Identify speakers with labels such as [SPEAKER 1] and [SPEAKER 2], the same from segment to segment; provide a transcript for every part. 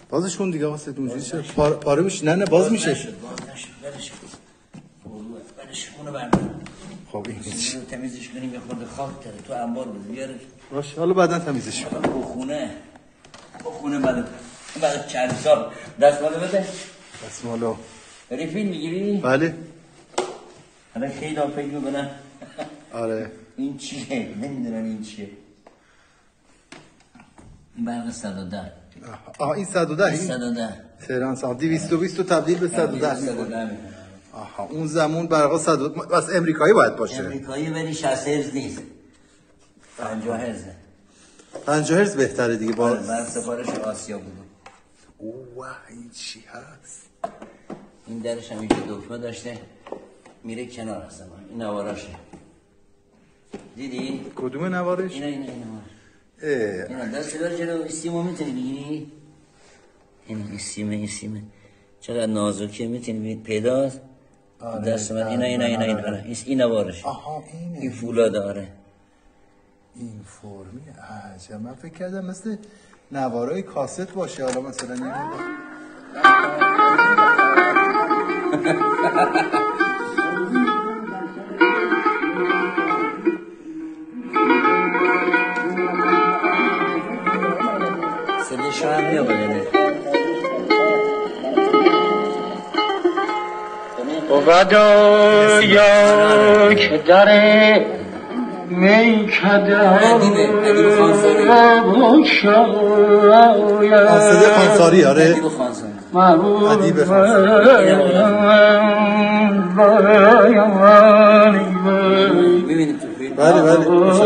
[SPEAKER 1] بازش کن دیگه آقا سید اونجوری چه پاره میشه. نه باز میشه.
[SPEAKER 2] برش اونو بردار.
[SPEAKER 1] خب این هیچ.
[SPEAKER 2] تمیزش کنیم یه خورده خاک داره تو انبار بده بیارش.
[SPEAKER 1] باشه حالا بعدا تمیزش کن.
[SPEAKER 2] بخونه بعد چند سال دستمالو بده.
[SPEAKER 1] دستمالو.
[SPEAKER 2] ریفیل میگیری؟
[SPEAKER 1] بله.
[SPEAKER 2] الان خیلی فکر میکنن.
[SPEAKER 1] آره.
[SPEAKER 2] این چیه؟ نمیدونن این چیه. این برق 110.
[SPEAKER 1] این 110 این
[SPEAKER 2] 110
[SPEAKER 1] تهران سال 220 تبدیل به 110 میکنه. آها اون زمان برقا 110 بس امریکایی باید باشه.
[SPEAKER 2] امریکایی ولی 60 هرتز نیست. 50 هرتز.
[SPEAKER 1] 50 هرتز بهتره دیگه با
[SPEAKER 2] من سفارش آسیا بودم.
[SPEAKER 1] اوه این چی هست؟
[SPEAKER 2] این درش هم اینجا دکمه داشته میره کنار هستم. این نواراشه. دیدی؟
[SPEAKER 1] کدوم نوارش؟
[SPEAKER 2] اینا اینا دست بر جلو استیمو میتونی بگیری؟ این سیمه چقدر نازکیه میتونی پیداست؟ دست من این نوارش.
[SPEAKER 1] آها اینه.
[SPEAKER 2] این فولاد داره.
[SPEAKER 1] این فرمی عجب. من فکر کردم مثل نوارای کاست باشه. حالا مثلا این
[SPEAKER 2] صدش هم میابونه.
[SPEAKER 3] ودایا که در میکده
[SPEAKER 1] صدای خانساری. آره ادیب خانساری.
[SPEAKER 2] میبینید تو فیلم.
[SPEAKER 1] بله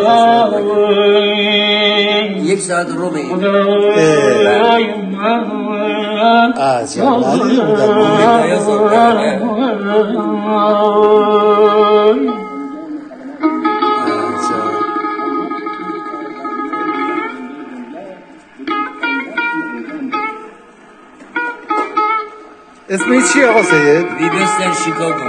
[SPEAKER 2] یک ساعت رو میگه.
[SPEAKER 1] عجب. اسم چیه آقا سید؟
[SPEAKER 2] ویبستن شیکاگو.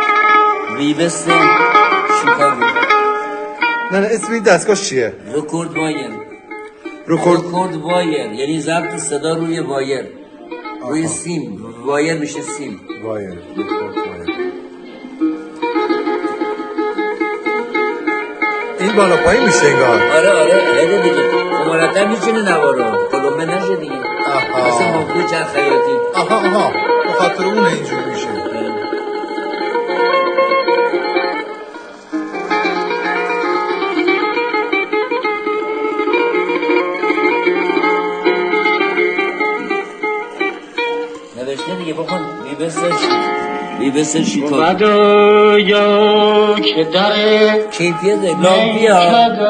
[SPEAKER 1] نه اسم این دستگاه چیه؟
[SPEAKER 2] رکورد وایر یعنی ضبط صدا روی وایر. روی سیم. وایر میشه سیم.
[SPEAKER 1] وایر. این بالا پایین میشه انگار.
[SPEAKER 2] آره هده دیگه. مرتب میچینه نوارو. کلمه نشه دیگه. مثل مفهوم چند خیاطی.
[SPEAKER 1] آها بخاطر اونه اینجور میشه.
[SPEAKER 2] نوشته دیگه بخون. ویبستن شیکاگو.
[SPEAKER 3] ودایا که در
[SPEAKER 2] کیفیت لامپیا.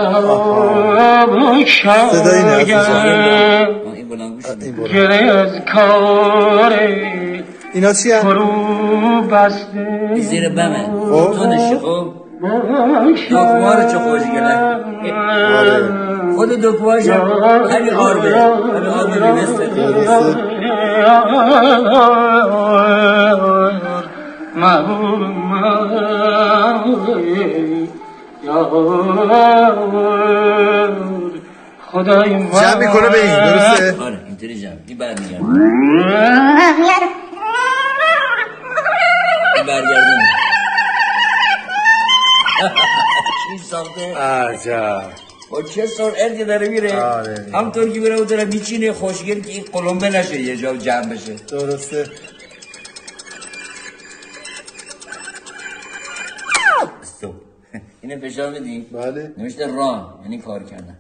[SPEAKER 1] صدایی نه
[SPEAKER 2] این بلنگوش
[SPEAKER 3] گره از کاره
[SPEAKER 1] اینا چی هم؟
[SPEAKER 3] فرو بسته
[SPEAKER 2] زیر بمه. تو نشه خب دکمه رو چه خوش گله. خود دکمه شم همین آربه. همین آربه بیبسته.
[SPEAKER 1] جمع میکنه به این درسته؟
[SPEAKER 2] آره اینطوری جمع. این برمیگرد. این برگردون. چی ساخته؟
[SPEAKER 1] عجب.
[SPEAKER 2] با چه سرعتی داره میره. همطور که میره اون طرف میچینه خوشگل که این قلمبه نشه یه جا جمع بشه.
[SPEAKER 1] درسته.
[SPEAKER 2] اینه فشار بدی؟
[SPEAKER 1] بله.
[SPEAKER 2] نوشته ران یعنی کار کردن.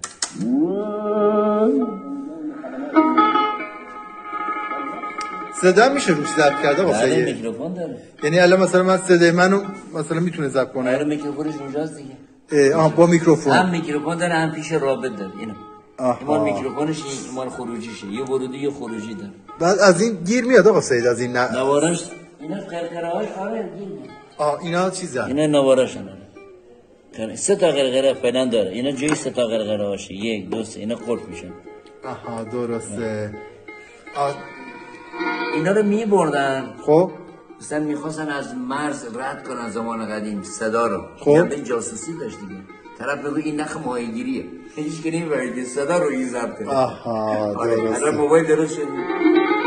[SPEAKER 1] صدا میشه روش ضبط کرده واسه
[SPEAKER 2] بله میکروفون داره.
[SPEAKER 1] یعنی الان مثلا من صدای منو مثلا میتونه ضبط کنه.
[SPEAKER 2] آره میکروفونش اونجاست دیگه.
[SPEAKER 1] با میکروفون.
[SPEAKER 2] هم میکروفون داره هم پیش رابط داره. اینو. این مال میکروفونش این مال خروجیشه. یه ورودی یه خروجی داره.
[SPEAKER 1] بعد از این گیر میاد آقا سید از این
[SPEAKER 2] نوارش اینا قرقره‌هاش آره گیر میاد.
[SPEAKER 1] اینا چیزا.
[SPEAKER 2] اینا نواراشن. 3 تا قرقره فعلا داره. اینا جای 3 تا قرقره هاشه. 1 2 3 اینا قلف میشن.
[SPEAKER 1] آها درسته.
[SPEAKER 2] اینا رو میبردن.
[SPEAKER 1] خب
[SPEAKER 2] مثلا میخواستن از مرز رد کنن زمان قدیم صدا رو.
[SPEAKER 1] خب
[SPEAKER 2] به جاسوسی داشت دیگه. طرف بگو این نخ ماهیگیریه. هیچ که نمی‌فهمید صدا رو این ضبط کنه.
[SPEAKER 1] آها درسته.
[SPEAKER 2] الان موبایل درست شد.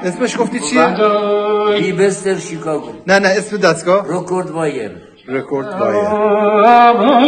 [SPEAKER 1] اسمش گفتی چیه؟
[SPEAKER 3] بدای
[SPEAKER 2] بی بستر شیکاگو
[SPEAKER 1] نه اسم دستگاه
[SPEAKER 2] رکورد وایر
[SPEAKER 1] رکورد بایر